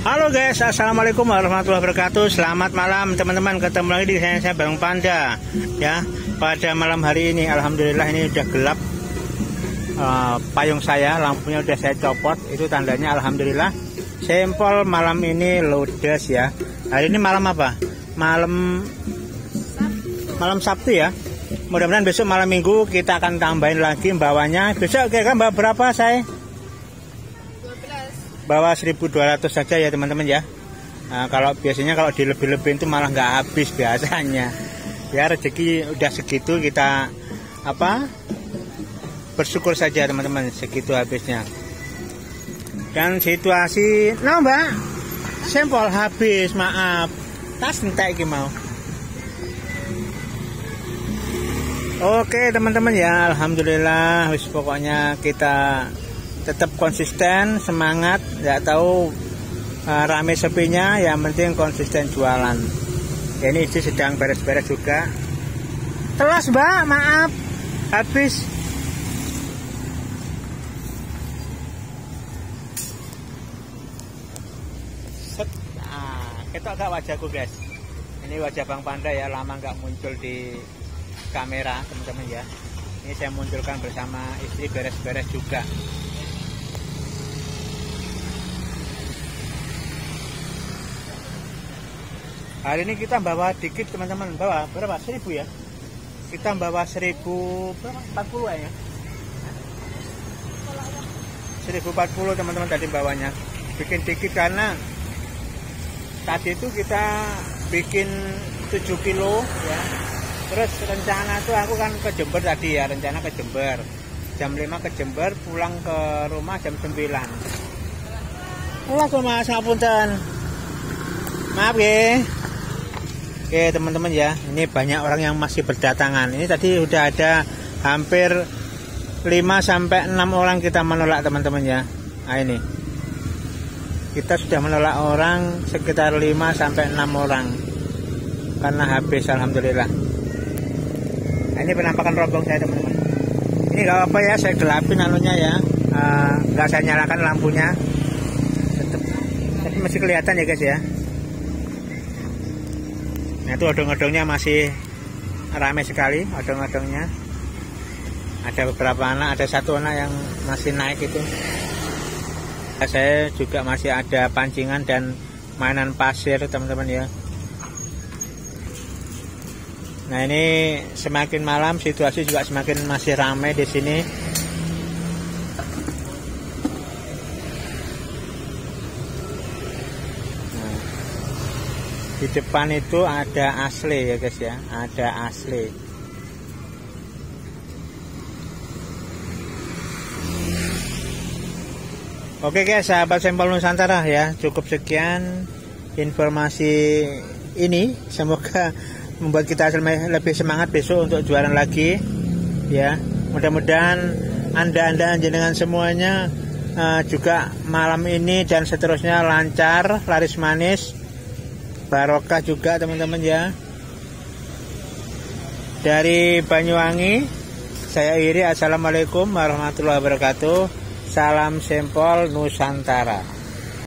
Halo guys, assalamualaikum warahmatullahi wabarakatuh. Selamat malam teman-teman, ketemu lagi di saya Bang Panda. Ya, pada malam hari ini alhamdulillah ini udah gelap. Payung saya, lampunya udah saya copot, itu tandanya alhamdulillah. Sampel malam ini ludes ya. Hari ini malam apa? Malam Sabtu ya. Mudah-mudahan besok malam Minggu kita akan tambahin lagi bawahnya. Besok kira-kira bawa berapa saya? Bawa 1.200 saja ya teman-teman ya. Kalau biasanya kalau dilebih-lebihin itu malah nggak habis biasanya. Ya rezeki udah segitu, kita bersyukur saja teman-teman, segitu habisnya. Dan situasi mbak sampel habis, maaf tas entek iki mau. Oke teman-teman ya, alhamdulillah wis pokoknya kita tetap konsisten, semangat, nggak tahu rame sepinya, yang penting konsisten jualan. Ya, ini sedang beres-beres juga. Telas mbak, maaf habis. Kita agak wajahku guys, ini wajah Bang Panda ya, lama nggak muncul di kamera teman-teman ya. Ini saya munculkan bersama istri, beres-beres juga. Hari ini kita bawa dikit teman-teman, bawa berapa? 1.000 ya. Kita bawa 1.040 ya. 1.040 teman-teman tadi bawanya. Bikin dikit karena tadi itu kita bikin 7 kilo ya. Terus rencana tuh aku kan ke Jember tadi ya, rencana ke Jember. Jam 5 ke Jember, pulang ke rumah jam 9. Alah Mas, ngapunten. Maaf ya. Oke teman-teman ya, ini banyak orang yang masih berdatangan. Ini tadi udah ada hampir 5-6 orang kita menolak teman-teman ya. Nah ini kita sudah menolak orang sekitar 5-6 orang karena habis alhamdulillah. Nah, ini penampakan rombong saya teman-teman. Ini gak apa-apa ya, saya gelapin anunya ya, nggak saya nyalakan lampunya, tapi masih kelihatan ya guys ya. Nah itu odong-odongnya masih ramai sekali, odong-odongnya. Ada beberapa anak, ada satu anak yang masih naik itu. Saya juga masih ada pancingan dan mainan pasir teman-teman ya. Nah ini semakin malam situasi juga semakin masih ramai di sini. Di depan itu ada asli ya guys ya, ada asli. Oke guys, sahabat sampel Nusantara ya, cukup sekian informasi ini. Semoga membuat kita lebih semangat besok untuk jualan lagi ya. Mudah-mudahan anda jenengan semuanya juga malam ini dan seterusnya lancar, laris manis, barokah juga teman-teman ya. Dari Banyuwangi saya Iri, assalamualaikum warahmatullahi wabarakatuh. Salam sampel Nusantara.